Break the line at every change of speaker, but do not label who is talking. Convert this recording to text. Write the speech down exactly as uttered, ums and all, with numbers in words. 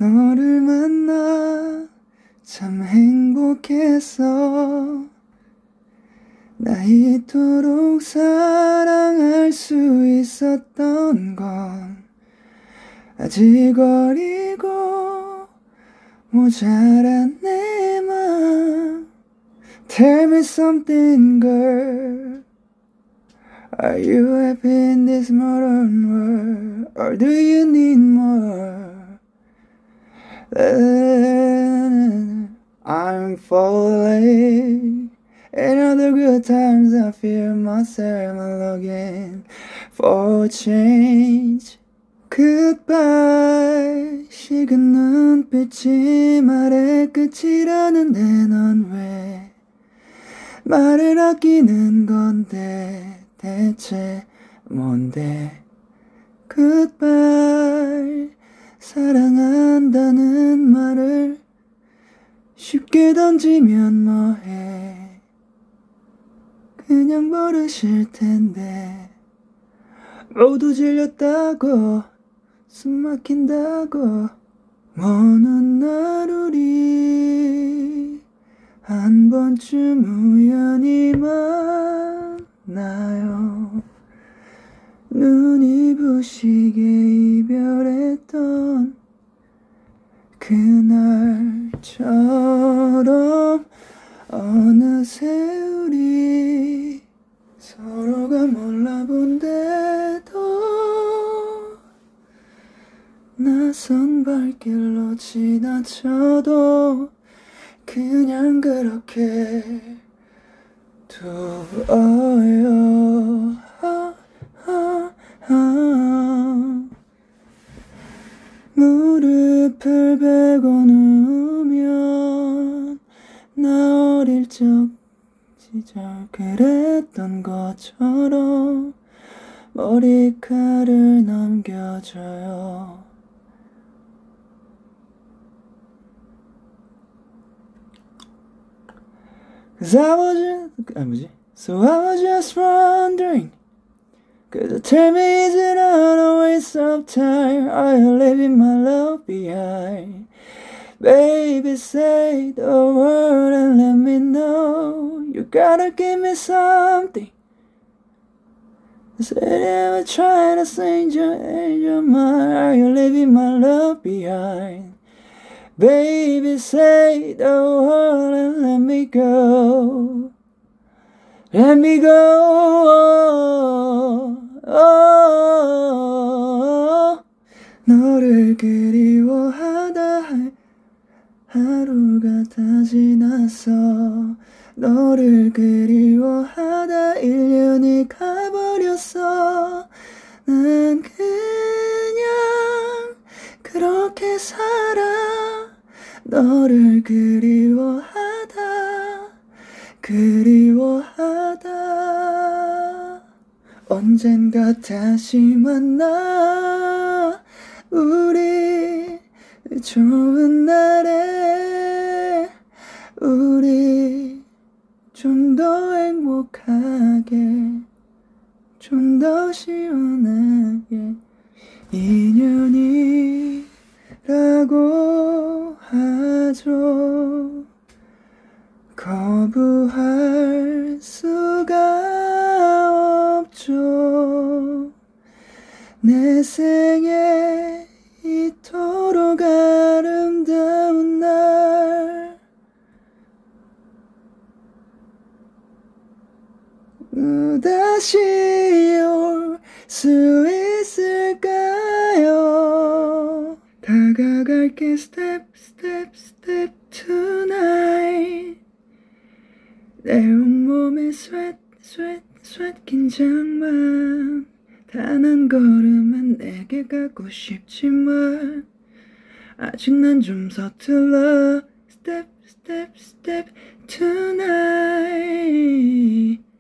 너를 만나 참 행복했어. 나 이토록 사랑할 수 있었던 건 아직 어리고 모자란 내 맘. Tell me something, girl. Are you happy in this modern world, or do you need more? I'm falling. In other good times I feel myself longing for change. Goodbye. 식은 눈빛이 말의 끝이라는데 넌 왜 말을 아끼는 건데 대체 뭔데? Goodbye. 사랑한다는 말을 쉽게 던지면 뭐해. 그냥 버리실 텐데. 모두 질렸다고 숨 막힌다고. 먼 날 우리 한 번쯤 우연히 만나요. 눈이 부시게 이별했던 그날처럼 어느새 우리 서로가 몰라본데도 낯선 발길로 지나쳐도 그냥 그렇게 두어요. 아, 아, 아. 무릎을 베고 누우면 나 어릴 적 시절 그랬던 것처럼 머리카락을 넘겨줘요. Cause I was just, 아 뭐지? So I was just wondering. Could you tell me, is it not a waste of time? Are you leaving my love behind? Baby, say the word and let me know. You gotta give me something. Said I was trying to change your, your mind. Are you leaving my love behind? Baby, say the word and let me go. Let me go. Oh, 너를 그리워하다 하루가 다 지났어. 너를 그리워하다 일 년이 가버렸어. 난 그냥 그렇게 살아. 너를 그리워하다 그리워하다. 언젠가 다시 만나. 우리 좋은 날에 우리 좀 더 행복하게 좀 더 시원하게. 인연이라고 하죠. 거부할 수가 없죠. 내 생에 이토록 아름다운 날 다시 올 수 있을까요? 다가갈게 step step step tonight. 내 온몸에 sweat sweat sweat 긴장만. 단 한 걸음은 내게 가고 싶지만 아직 난 좀 서툴러. Step step step tonight.